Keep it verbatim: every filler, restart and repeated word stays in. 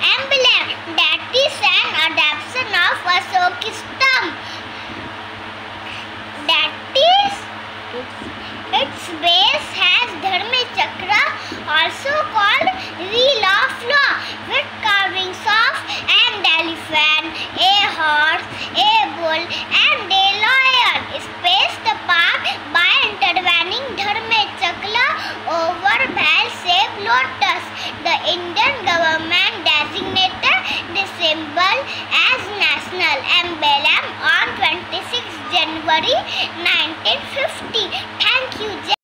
emblem, that is an adaptation of Ashok stump. That is, its base has Dharma Chakra, also called Wheel of Law, with carvings of an elephant, a horse, a bull, and a lion, spaced apart by intervening Dharma Chakra over bell-shaped lotus. The Indian government designated this symbol as national emblem on twenty-sixth January nineteen fifty. Thank you.